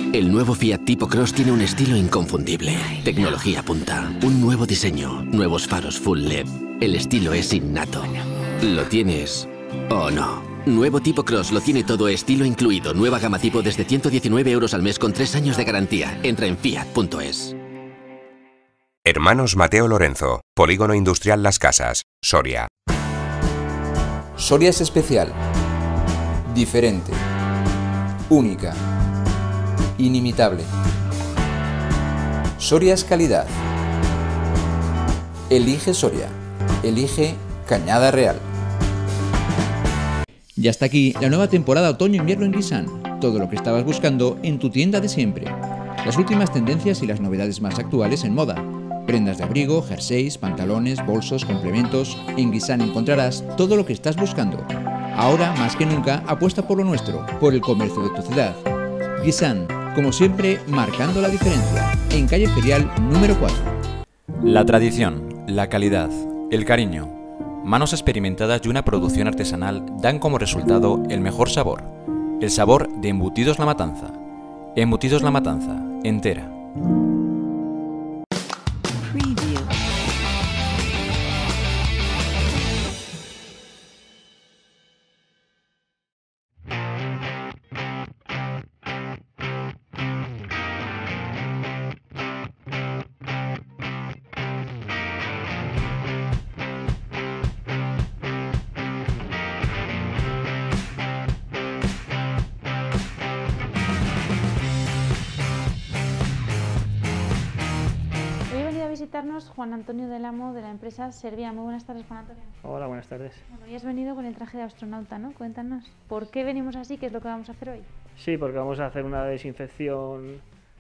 El nuevo Fiat Tipo Cross tiene un estilo inconfundible. Tecnología punta, un nuevo diseño, nuevos faros full LED. El estilo es innato. ¿Lo tienes o no? Nuevo Tipo Cross lo tiene todo, estilo incluido. Nueva gama Tipo desde 119 € al mes con 3 años de garantía. Entra en fiat.es. Hermanos Mateo Lorenzo, Polígono Industrial Las Casas, Soria. Soria es especial, diferente, única, inimitable. Soria es calidad. Elige Soria. Elige Cañada Real. Ya está aquí la nueva temporada otoño-invierno en Guisan. Todo lo que estabas buscando en tu tienda de siempre. Las últimas tendencias y las novedades más actuales en moda. Prendas de abrigo, jerseys, pantalones, bolsos, complementos. En Guisan encontrarás todo lo que estás buscando. Ahora, más que nunca, apuesta por lo nuestro, por el comercio de tu ciudad. Guisan, como siempre, marcando la diferencia. En calle Ferial número 4. La tradición, la calidad, el cariño, manos experimentadas y una producción artesanal dan como resultado el mejor sabor. El sabor de Embutidos La Matanza. Embutidos La Matanza, entera. Juan Antonio del Amo, de la empresa Servia. Muy buenas tardes, Juan Antonio. Hola, buenas tardes. Bueno, hoy has venido con el traje de astronauta, ¿no? Cuéntanos, ¿por qué venimos así? ¿Qué es lo que vamos a hacer hoy? Sí, porque vamos a hacer una desinfección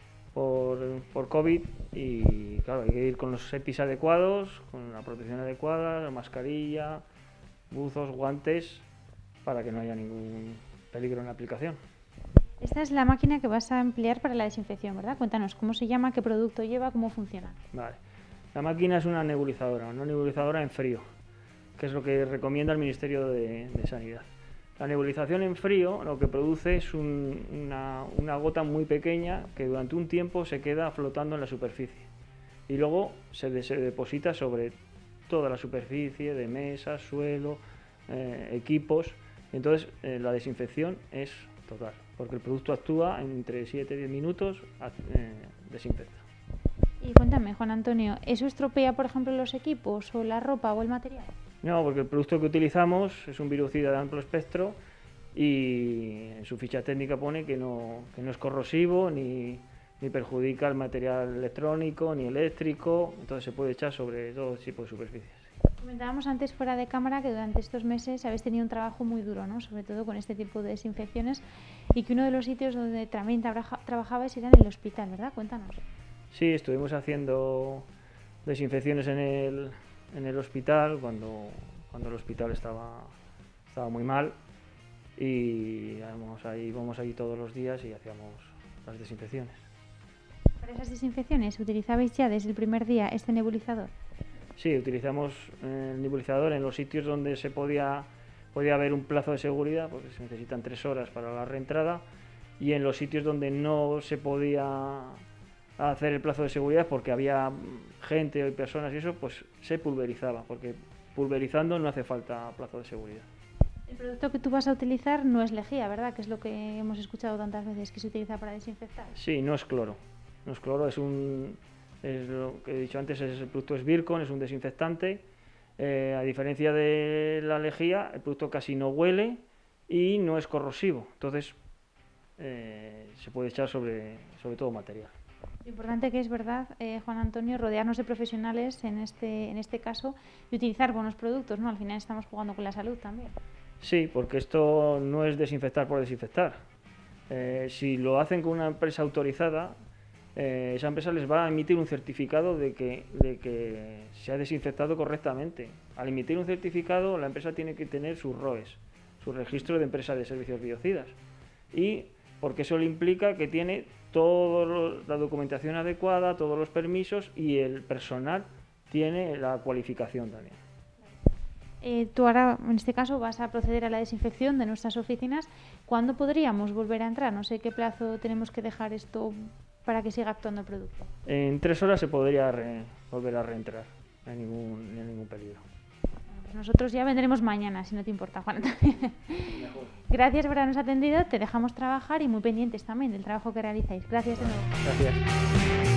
por COVID y claro, hay que ir con los EPIs adecuados, con la protección adecuada, la mascarilla, buzos, guantes, para que no haya ningún peligro en la aplicación. Esta es la máquina que vas a emplear para la desinfección, ¿verdad? Cuéntanos, ¿cómo se llama, qué producto lleva, cómo funciona? Vale. La máquina es una nebulizadora en frío, que es lo que recomienda el Ministerio de Sanidad. La nebulización en frío lo que produce es una gota muy pequeña que durante un tiempo se queda flotando en la superficie y luego se deposita sobre toda la superficie de mesas, suelo, equipos. Entonces la desinfección es total, porque el producto actúa entre 7 y 10 minutos, desinfecta. Y cuéntame, Juan Antonio, ¿eso estropea, por ejemplo, los equipos o la ropa o el material? No, porque el producto que utilizamos es un virucida de amplio espectro y en su ficha técnica pone que no es corrosivo ni perjudica el material electrónico ni eléctrico, entonces se puede echar sobre todo tipo de superficies. Comentábamos antes fuera de cámara que durante estos meses habéis tenido un trabajo muy duro, ¿no? Sobre todo con este tipo de desinfecciones, y que uno de los sitios donde también trabajabais era en el hospital, ¿verdad? Cuéntanos. Sí, estuvimos haciendo desinfecciones en el hospital cuando el hospital estaba muy mal y íbamos ahí todos los días y hacíamos las desinfecciones. ¿Para esas desinfecciones utilizabais ya desde el primer día este nebulizador? Sí, utilizamos el nebulizador en los sitios donde podía haber un plazo de seguridad, porque se necesitan 3 horas para la reentrada, y en los sitios donde no se podía hacer el plazo de seguridad porque había gente o personas y eso, pues se pulverizaba, porque pulverizando no hace falta plazo de seguridad. El producto que tú vas a utilizar no es lejía, ¿verdad? Que es lo que hemos escuchado tantas veces que se utiliza para desinfectar. Sí, no es cloro. No es cloro, es lo que he dicho antes, el producto es Virkon, es un desinfectante. A diferencia de la lejía, el producto casi no huele y no es corrosivo. Entonces se puede echar sobre todo material. Lo importante que es, verdad, Juan Antonio, rodearnos de profesionales en este caso y utilizar buenos productos, ¿no? Al final estamos jugando con la salud también. Sí, porque esto no es desinfectar por desinfectar. Si lo hacen con una empresa autorizada, esa empresa les va a emitir un certificado de que se ha desinfectado correctamente. Al emitir un certificado, la empresa tiene que tener sus ROEs, su registro de empresa de servicios biocidas. Y porque eso le implica que tiene toda la documentación adecuada, todos los permisos y el personal tiene la cualificación también. Tú ahora, en este caso, vas a proceder a la desinfección de nuestras oficinas. ¿Cuándo podríamos volver a entrar? No sé qué plazo tenemos que dejar esto para que siga actuando el producto. En 3 horas se podría volver a reentrar, no hay ningún peligro. Pues nosotros ya vendremos mañana, si no te importa, Juan. Gracias por habernos atendido, te dejamos trabajar y muy pendientes también del trabajo que realizáis. Gracias de nuevo. Gracias.